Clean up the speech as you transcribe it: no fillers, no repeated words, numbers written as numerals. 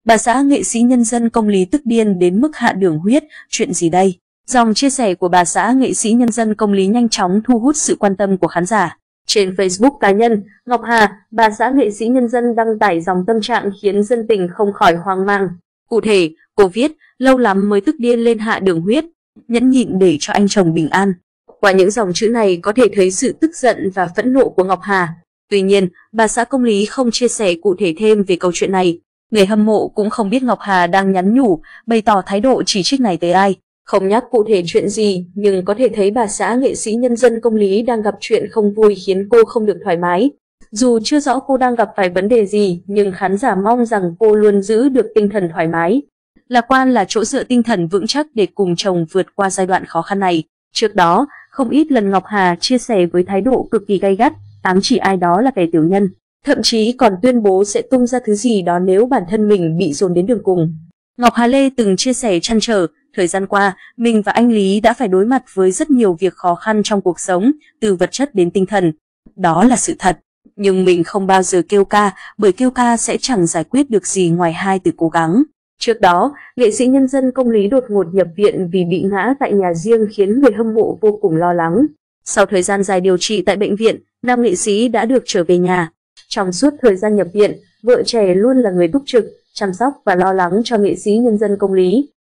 Bà xã nghệ sĩ nhân dân Công Lý tức điên đến mức hạ đường huyết, chuyện gì đây? Dòng chia sẻ của bà xã nghệ sĩ nhân dân Công Lý nhanh chóng thu hút sự quan tâm của khán giả. Trên Facebook cá nhân, Ngọc Hà, bà xã nghệ sĩ nhân dân đăng tải dòng tâm trạng khiến dân tình không khỏi hoang mang. Cụ thể, cô viết, lâu lắm mới tức điên lên hạ đường huyết, nhẫn nhịn để cho anh chồng bình an. Qua những dòng chữ này có thể thấy sự tức giận và phẫn nộ của Ngọc Hà. Tuy nhiên, bà xã Công Lý không chia sẻ cụ thể thêm về câu chuyện này. Người hâm mộ cũng không biết Ngọc Hà đang nhắn nhủ, bày tỏ thái độ chỉ trích này tới ai. Không nhắc cụ thể chuyện gì, nhưng có thể thấy bà xã nghệ sĩ nhân dân Công Lý đang gặp chuyện không vui khiến cô không được thoải mái. Dù chưa rõ cô đang gặp phải vấn đề gì, nhưng khán giả mong rằng cô luôn giữ được tinh thần thoải mái. Lạc quan là chỗ dựa tinh thần vững chắc để cùng chồng vượt qua giai đoạn khó khăn này. Trước đó, không ít lần Ngọc Hà chia sẻ với thái độ cực kỳ gay gắt, ám chỉ ai đó là kẻ tiểu nhân. Thậm chí còn tuyên bố sẽ tung ra thứ gì đó nếu bản thân mình bị dồn đến đường cùng. Ngọc Hà Lê từng chia sẻ trăn trở, thời gian qua, mình và anh Lý đã phải đối mặt với rất nhiều việc khó khăn trong cuộc sống, từ vật chất đến tinh thần. Đó là sự thật. Nhưng mình không bao giờ kêu ca, bởi kêu ca sẽ chẳng giải quyết được gì ngoài hai từ cố gắng. Trước đó, nghệ sĩ nhân dân Công Lý đột ngột nhập viện vì bị ngã tại nhà riêng khiến người hâm mộ vô cùng lo lắng. Sau thời gian dài điều trị tại bệnh viện, nam nghệ sĩ đã được trở về nhà. Trong suốt thời gian nhập viện, vợ trẻ luôn là người túc trực, chăm sóc và lo lắng cho nghệ sĩ nhân dân Công Lý.